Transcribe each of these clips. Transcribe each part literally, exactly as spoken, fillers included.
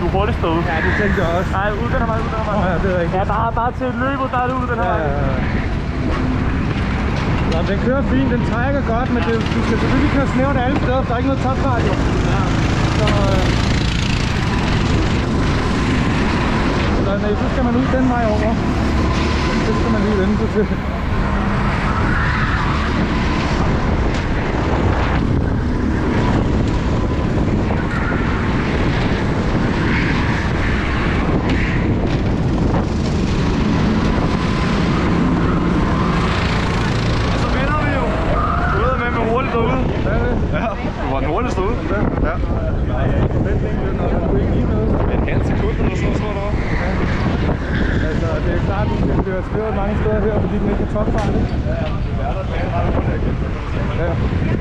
hurtigt stå ud. Ja, det tænkte jeg også. Nej, ud den her vej, ud den her vej. Ja, det er rigtigt. Ja, bare, bare til løbet, der er det ud den her Ja, vej. ja, ja. Nå, den kører fint, den trækker godt, men det, du skal selvfølgelig køre snævert alle steder, for der er ikke noget topfart jo. Ja. Så, øh... så nej, så skal man ud den vej over. Det skal man lige vende sig til. Du var den hurtigste ude. Ja. Ja. Nej, jeg forventningen er nok, at du ikke lige med. En halv sekund eller sådan noget, der var. Ja. Altså, det er klart, at den bliver sløret mange steder her, fordi den ikke er topfart, ikke? Ja, det er der med ret hurtigt. Ja.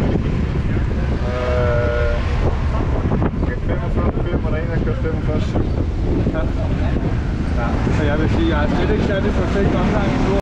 Øh... femogfyrre fem, og der er en, der kører femogfyrre syv. Ja. Ja. Så jeg vil sige, at jeg er slet ikke særlig perfekt omgang.